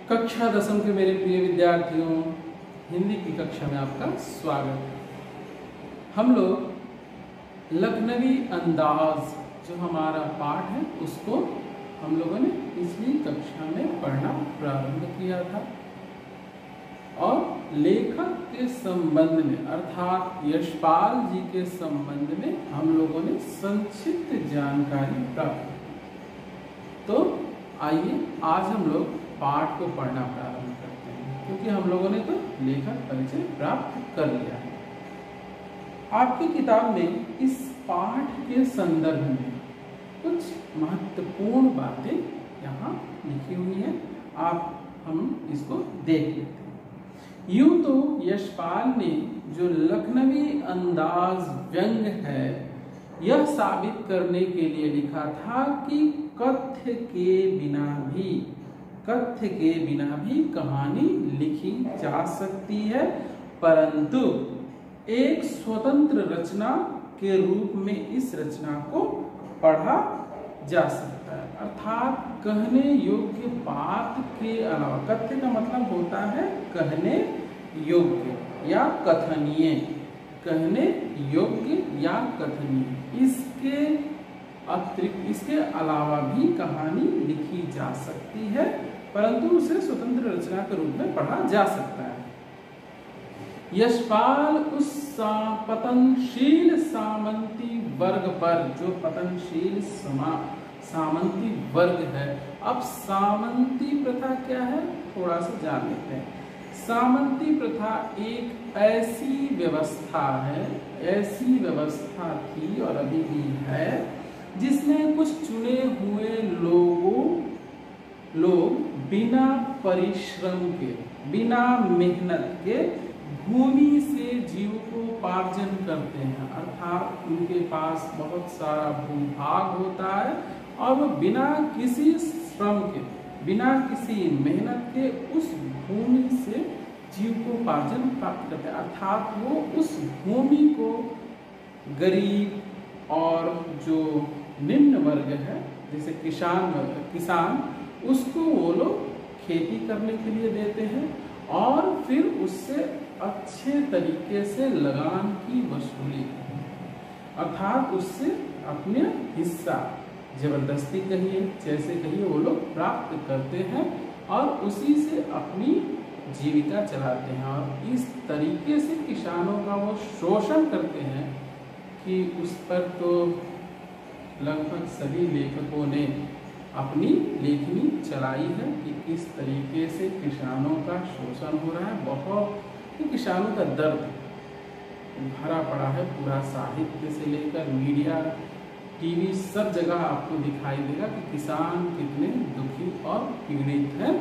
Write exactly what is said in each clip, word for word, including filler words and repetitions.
कक्षा दसम के मेरे प्रिय विद्यार्थियों, हिंदी की कक्षा में आपका स्वागत है। हम लोग लखनवी अंदाज जो हमारा पाठ है उसको हम लोगों ने पिछली कक्षा में पढ़ना प्रारंभ किया था और लेखक के संबंध में अर्थात यशपाल जी के संबंध में हम लोगों ने संक्षिप्त जानकारी प्राप्त की। तो आइए आज हम लोग पाठ को पढ़ना प्रारंभ करते हैं, क्योंकि हम लोगों ने तो लेखक परिचय प्राप्त कर लिया है। आपकी किताब में इस पाठ के संदर्भ में कुछ महत्वपूर्ण बातें यहाँ लिखी हुई हैं। आप हम इसको देख लेते हैं। यूं तो यशपाल ने जो लखनवी अंदाज व्यंग है यह साबित करने के लिए लिखा था कि कथ्य के बिना भी कथ्य के बिना भी कहानी लिखी जा सकती है, परंतु एक स्वतंत्र रचना के रूप में इस रचना को पढ़ा जा सकता है। अर्थात कहने योग्य बात के अलावा, कथ्य का मतलब होता है कहने योग्य या कथनीय, कहने योग्य या कथनीय, इसके अतिरिक्त इसके अलावा भी कहानी लिखी जा सकती है, परंतु उसे स्वतंत्र रचना के रूप में पढ़ा जा सकता है। यशपाल उस सा, पतनशील सामंती वर्ग पर, जो पतनशील समा सामंती वर्ग है। अब सामंती प्रथा क्या है थोड़ा सा जान लेते हैं। सामंती प्रथा एक ऐसी व्यवस्था है, ऐसी व्यवस्था थी और अभी भी है, जिसमें कुछ चुने हुए लोगों लोग बिना परिश्रम के, बिना मेहनत के भूमि से जीविकोपार्जन करते हैं। अर्थात उनके पास बहुत सारा भूभाग होता है और वो बिना किसी श्रम के, बिना किसी मेहनत के उस भूमि से जीविकोपार्जन प्राप्त करते हैं। अर्थात वो उस भूमि को गरीब और जो निम्न वर्ग है, जैसे किसान किसान उसको वो लोग खेती करने के लिए देते हैं और फिर उससे अच्छे तरीके से लगान की वसूली, अर्थात उससे अपने हिस्सा जबरदस्ती कहिए, जैसे कहिए, वो लोग प्राप्त करते हैं और उसी से अपनी जीविका चलाते हैं। और इस तरीके से किसानों का वो शोषण करते हैं कि उस पर तो लगभग सभी लेखकों ने अपनी लेखनी चलाई है कि किस तरीके से किसानों का शोषण हो रहा है। बहुत किसानों का दर्द भरा पड़ा है, पूरा साहित्य से लेकर मीडिया, टीवी, सब जगह आपको दिखाई देगा कि किसान कितने दुखी और पीड़ित हैं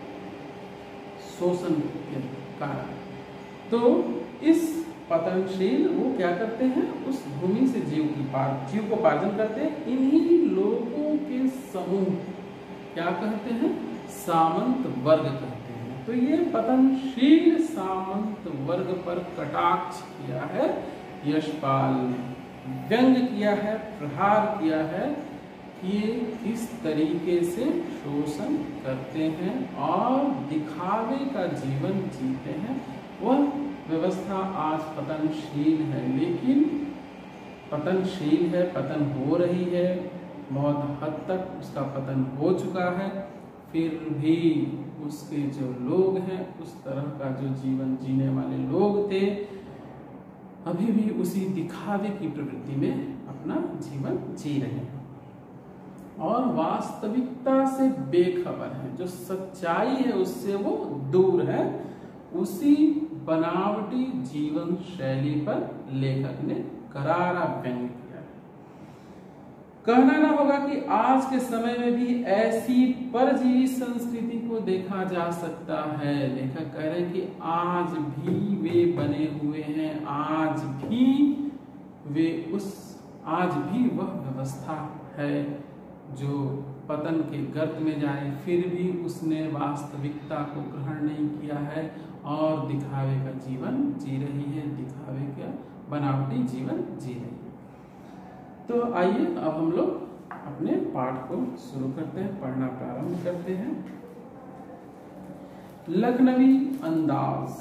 शोषण के कारण। तो इस पतनशील वो क्या करते हैं, उस भूमि से जीव की पार जीव को पार्जन करते हैं। इन्हीं लोगों के समूह क्या कहते हैं, सामंत वर्ग कहते हैं। तो ये पतनशील सामंत वर्ग पर कटाक्ष किया है यशपाल ने, व्यंग किया है, प्रहार किया है कि ये किस तरीके से शोषण करते हैं और दिखावे का जीवन जीते हैं। वह व्यवस्था आज पतनशील है, लेकिन पतनशील है, पतन हो रही है, बहुत हद तक उसका पतन हो चुका है, फिर भी उसके जो लोग हैं, उस तरह का जो जीवन जीने वाले लोग थे, अभी भी उसी दिखावे की प्रवृत्ति में अपना जीवन जी रहे हैं और वास्तविकता से बेखबर है। जो सच्चाई है उससे वो दूर है। उसी बनावटी जीवन शैली पर लेखक ने करारा व्यंग किया है। कहना ना होगा कि आज के समय में भी ऐसी परजीवी संस्कृति को देखा जा सकता है। लेखक कह रहे हैं कि आज भी वे बने हुए हैं, आज भी वे उस आज भी वह व्यवस्था है जो पतन के गर्त में जाए, फिर भी उसने वास्तविकता को ग्रहण नहीं किया है और दिखावे का जीवन जी रही है, दिखावे का बनावटी जीवन जी रही है। तो आइए अब हम लोग अपने पाठ को शुरू करते हैं, पढ़ना प्रारंभ करते हैं। लखनवी अंदाज।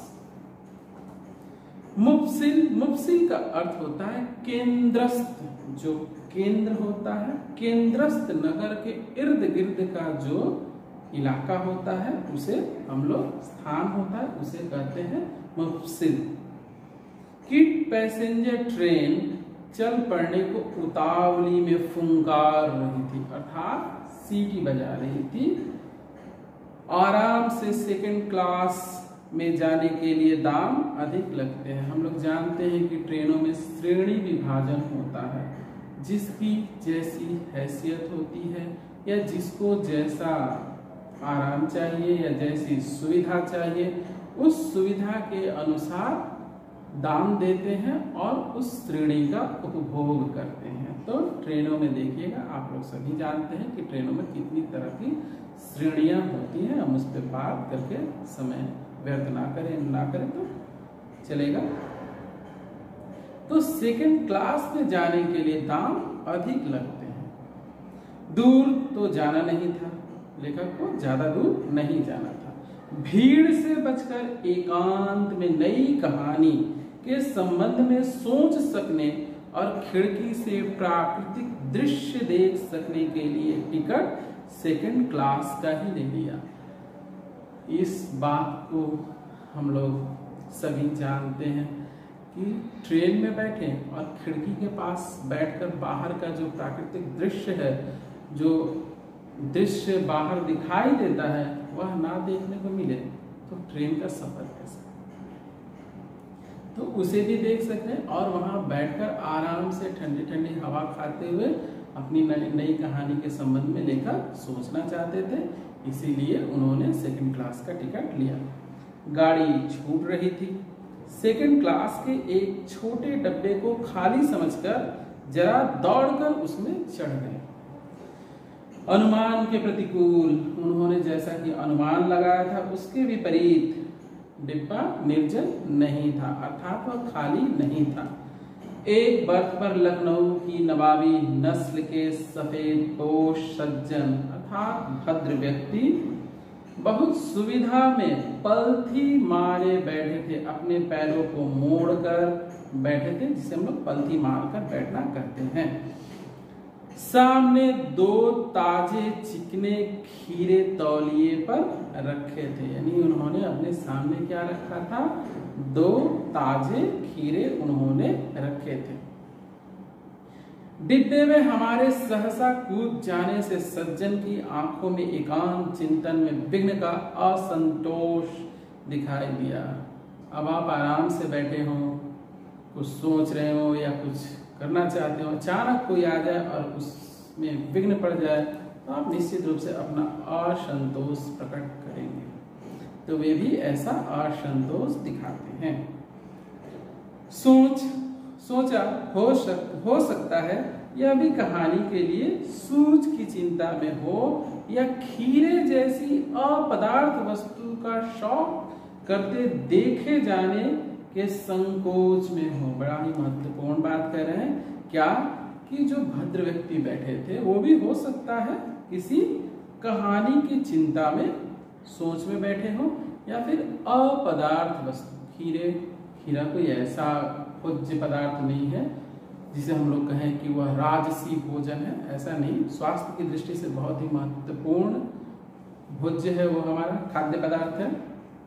मुफसिल, मुफसिल का अर्थ होता है केंद्रस्थ, जो केंद्र होता है, केंद्रस्थ नगर के इर्द गिर्द का जो इलाका होता है उसे हम लोग, स्थान होता है उसे कहते हैं मुफसिल। किट पैसेंजर ट्रेन चल पड़ने को उतावली में फुंकार रही थी, अर्थात सीटी बजा रही थी। आराम से सेकंड क्लास में जाने के लिए दाम अधिक लगते हैं। हम लोग जानते हैं कि ट्रेनों में श्रेणी विभाजन होता है, जिसकी जैसी हैसियत होती है या जिसको जैसा आराम चाहिए या जैसी सुविधा चाहिए, उस सुविधा के अनुसार दाम देते हैं और उस श्रेणी का उपभोग करते हैं। तो ट्रेनों में देखिएगा, आप लोग सभी जानते हैं कि ट्रेनों में कितनी तरह की श्रेणियां होती हैं। हम उस पर बात करके समय व्यर्थ ना करें ना करें तो चलेगा। तो सेकंड क्लास में जाने के लिए दाम अधिक लगते हैं। दूर तो जाना नहीं था, लेखक को ज्यादा दूर नहीं जाना था। भीड़ से बचकर एकांत में नई कहानी के संबंध में सोच सकने और खिड़की से प्राकृतिक दृश्य देख सकने के लिए टिकट सेकंड क्लास का ही ले लिया। इस बात को हम लोग सभी जानते हैं कि ट्रेन में बैठे और खिड़की के पास बैठकर बाहर का जो प्राकृतिक दृश्य है, जो दृश्य बाहर दिखाई देता है, वह ना देखने को मिले तो ट्रेन का सफर कैसा। तो उसे भी देख सकते हैं और वहां बैठकर आराम से ठंडी ठंडी हवा खाते हुए अपनी नई नई कहानी के संबंध में लेकर सोचना चाहते थे, इसीलिए उन्होंने सेकंड क्लास का टिकट लिया। गाड़ी छूट रही थी। सेकंड क्लास के एक छोटे डब्बे को खाली समझकर जरा दौड़कर उसमें चढ़ गए। अनुमान के प्रतिकूल, उन्होंने जैसा कि अनुमान लगाया था उसके विपरीत डिब्बा निर्जन नहीं था, अर्थात वह खाली नहीं था। एक बर्थ पर लखनऊ की नवाबी नस्ल के सफेद पोश सज्जन अर्थात भद्र व्यक्ति बहुत सुविधा में पलथी मारे बैठे थे, अपने पैरों को मोड़कर बैठे थे, जिसे हम लोग पलथी मारकर बैठना कहते हैं। सामने दो ताजे चिकने खीरे तौलिए पर रखे थे, यानी उन्होंने अपने सामने क्या रखा था, दो ताजे खीरे उन्होंने रखे थे। डिब्बे में हमारे सहसा कूद जाने से सज्जन की आंखों में एकांत चिंतन में विघ्न का असंतोष दिखाई दिया। अब आप आराम से बैठे हो, कुछ सोच रहे हो या कुछ करना चाहते हो, अचानक कोई आ जाए और उसमें विघ्न पड़ जाए तो आप निश्चित रूप से अपना असंतोष प्रकट करेंगे। तो वे भी ऐसा असंतोष दिखाते हैं। सोच सोचा हो सक, हो सकता है यह भी कहानी के लिए सूझ की चिंता में हो या खीरे जैसी अपदार्थ वस्तु का शौक करते देखे जाने के संकोच में हो। बड़ा ही महत्वपूर्ण बात कह रहे हैं क्या, कि जो भद्र व्यक्ति बैठे थे वो भी हो सकता है किसी कहानी की चिंता में, सोच में बैठे हो, या फिर अपदार्थ वस्तु, खीरे खीरा कोई ऐसा भोज्य पदार्थ नहीं है जिसे हम लोग कहें कि वह राजसी भोजन है, ऐसा नहीं। स्वास्थ्य की दृष्टि से बहुत ही महत्वपूर्ण भोज्य है वो हमारा खाद्य पदार्थ है,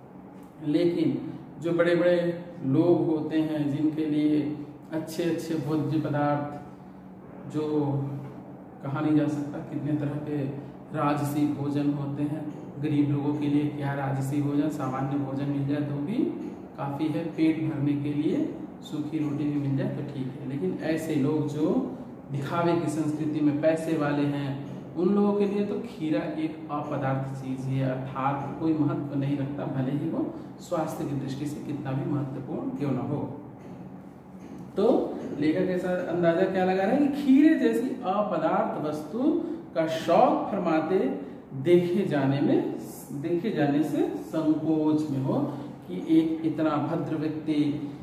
लेकिन जो बड़े बड़े लोग होते हैं जिनके लिए अच्छे अच्छे भोज्य पदार्थ जो कहा नहीं जा सकता, कितने तरह के राजसी भोजन होते हैं। गरीब लोगों के लिए क्या राजसी भोजन, सामान्य भोजन मिल जाए तो भी काफ़ी है, पेट भरने के लिए सूखी रोटी भी मिल जाए तो ठीक है। लेकिन ऐसे लोग जो दिखावे की संस्कृति में पैसे वाले हैं, उन लोगों के लिए तो खीरा एक अपदार्थ चीज है, अर्थात कोई महत्व नहीं रखता, भले ही वो स्वास्थ्य की दृष्टि से कितना भी महत्वपूर्ण क्यों ना हो। तो लेखक ऐसा अंदाजा क्या लगा रहा है कि खीरे जैसी अपदार्थ वस्तु का शौक फरमाते देखे जाने में देखे जाने से संकोच में हो कि एक इतना भद्र व्यक्ति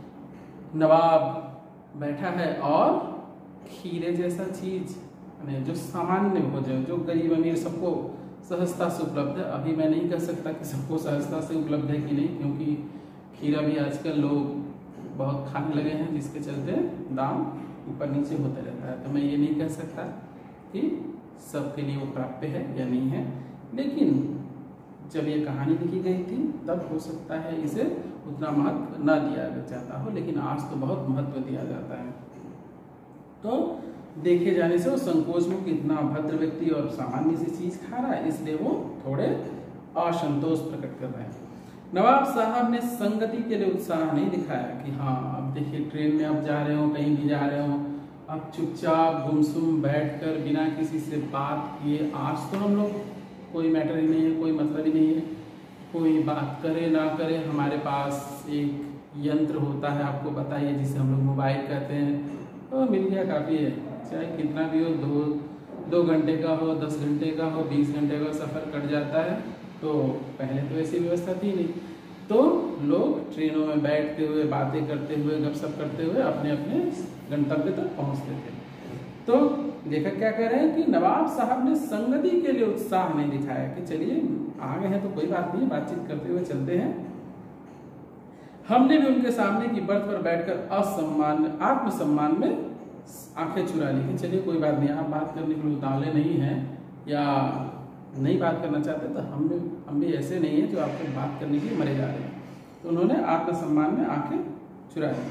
नवाब बैठा है और खीरे जैसा चीज जो सामान्य भोजन, जो गरीब अमीर सबको सहजता से उपलब्ध है। अभी मैं नहीं कह सकता कि सबको सहजता से उपलब्ध है कि नहीं, क्योंकि खीरा भी आजकल लोग बहुत खाने लगे हैं, जिसके चलते दाम ऊपर नीचे होता रहता है। तो मैं ये नहीं कह सकता कि सबके लिए वो प्राप्य है या नहीं है, लेकिन जब ये कहानी लिखी गई थी तब हो सकता है इसे उतना महत्व न दिया जाता हो, लेकिन आज तो बहुत महत्व दिया जाता है। तो देखे जाने से वो संकोच में कितना भद्र व्यक्ति और सामान्य सी चीज खा रहा है, इसलिए वो थोड़े असंतोष प्रकट कर रहे हैं। नवाब साहब ने संगति के लिए उत्साह नहीं दिखाया कि हाँ अब देखिए ट्रेन में अब जा रहे हो, कहीं भी जा रहे हो, अब चुपचाप गुमसुम बैठकर बिना किसी से बात किए, आज तो हम लोग कोई मैटर ही नहीं है, कोई मतलब ही नहीं है, कोई बात करे ना करे, हमारे पास एक यंत्र होता है, आपको बताइए, जिसे हम लोग मोबाइल कहते हैं, तो मिल गया काफ़ी है। चाहे कितना भी हो, दो दो घंटे का हो, दस घंटे का हो, बीस घंटे का सफ़र कट जाता है। तो पहले तो ऐसी व्यवस्था थी नहीं, तो लोग ट्रेनों में बैठते हुए, बातें करते हुए, गपशप करते हुए अपने अपने गंतव्य तक पहुँचते थे। तो लेखक क्या कह रहे हैं कि नवाब साहब ने संगति के लिए उत्साह नहीं दिखाया कि चलिए आ गए हैं तो कोई बात नहीं, बातचीत करते हुए चलते हैं। हमने भी उनके सामने की बर्थ पर बैठकर असम्मान आत्मसम्मान में आंखें चुरा ली कि चलिए कोई बात नहीं, आप बात करने के लिए उतावले नहीं हैं या नहीं बात करना चाहते, तो हम भी हम भी ऐसे नहीं है जो आपको बात करने के लिए मरे जा रहे हैं। तो उन्होंने आत्मसम्मान में आंखें चुरा ली।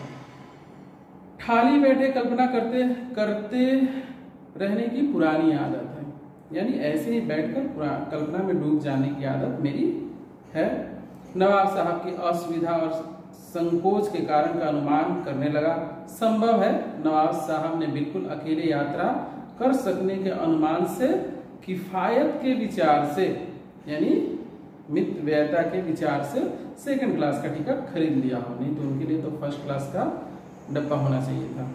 खाली बैठे कल्पना करते करते रहने की पुरानी आदत है, यानी ऐसे ही बैठकर कल्पना में डूब जाने की आदत मेरी है। नवाब साहब की असुविधा और संकोच के कारण का अनुमान करने लगा। संभव है नवाब साहब ने बिल्कुल अकेले यात्रा कर सकने के अनुमान से किफायत के विचार से, यानी मित व्ययता के विचार से सेकंड क्लास का टिकट खरीद लिया हो, नहीं तो उनके लिए तो फर्स्ट क्लास का डब्बा होना चाहिए था।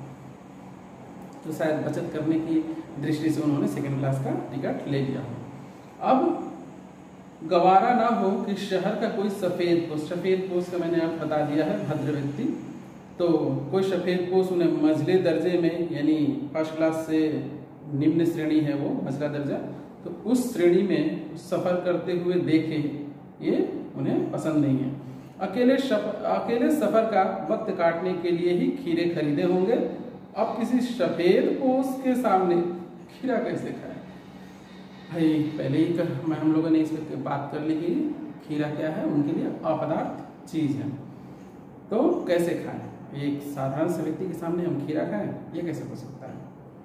तो शायद बचत करने की दृष्टि से उन्होंने सेकंड क्लास का टिकट ले लिया हो। अब गवारा ना हो कि शहर का कोई सफेद पोष, सफेद पोष का मैंने आप बता दिया है भद्र व्यक्ति, तो कोई सफेद पोष उन्हें मझले दर्जे में, यानी फर्स्ट क्लास से निम्न श्रेणी है वो मझला दर्जा, तो उस श्रेणी में सफर करते हुए देखे, ये उन्हें पसंद नहीं है। अकेले शफ, अकेले सफर का वक्त काटने के लिए ही खीरे खरीदे होंगे। अब किसी सफेद पोष के सामने खीरा कैसे खाए? भाई पहले ही कर, मैं हम लोगों ने इस पर बात कर ली कि खीरा क्या है, उनके लिए अपदार्थ चीज है, तो कैसे खाएं? एक साधारण से व्यक्ति के सामने हम खीरा खाएं, ये कैसे हो सकता है?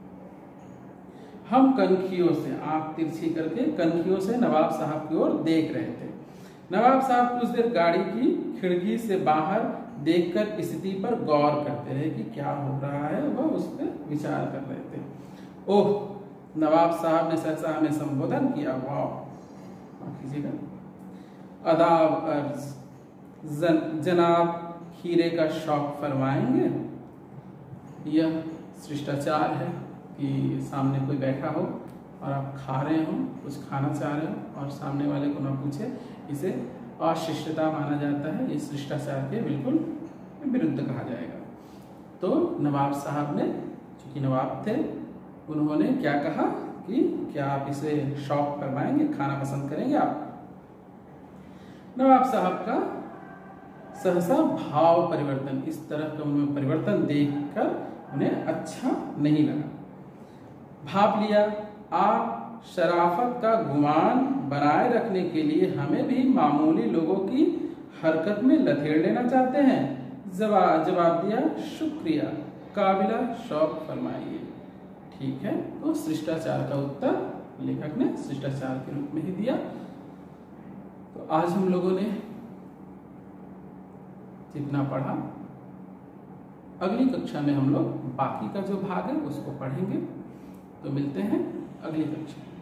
हम कनखियों से, आंख तिरछी करके कनखियों से नवाब साहब की ओर देख रहे थे। नवाब साहब कुछ देर गाड़ी की खिड़की से बाहर देखकर स्थिति पर गौर करते रहे कि क्या हो रहा है, वह उस पर विचार कर रहे थे। ओह, नवाब साहब ने सहसा हमें संबोधन किया। वाह, कीजिएगा। अदाब अर्ज, जन, जनाब खीरे का शौक फरमाएंगे? यह शिष्टाचार है कि सामने कोई बैठा हो और आप खा रहे हो, कुछ खाना चाह रहे हो और सामने वाले को ना पूछे, इसे अशिष्टता माना जाता है। इस शिष्टाचार के बिल्कुल विरुद्ध कहा जाएगा। तो नवाब साहब ने, चूंकि नवाब थे, उन्होंने क्या कहा कि क्या आप इसे शौक फरमाएंगे, खाना पसंद करेंगे आप? नवाब साहब का सहसा भाव परिवर्तन, इस तरह का उनमें परिवर्तन देखकर उन्हें अच्छा नहीं लगा। भाप लिया, आप शराफत का गुमान बनाए रखने के लिए हमें भी मामूली लोगों की हरकत में लथेड़ लेना चाहते हैं? जवाब जवाब दिया, शुक्रिया, काबिला शौक फरमाइए। ठीक है, तो शिष्टाचार का उत्तर लेखक ने शिष्टाचार के रूप में ही दिया। तो आज हम लोगों ने जितना पढ़ा, अगली कक्षा में हम लोग बाकी का जो भाग है उसको पढ़ेंगे। तो मिलते हैं अगली कक्षा।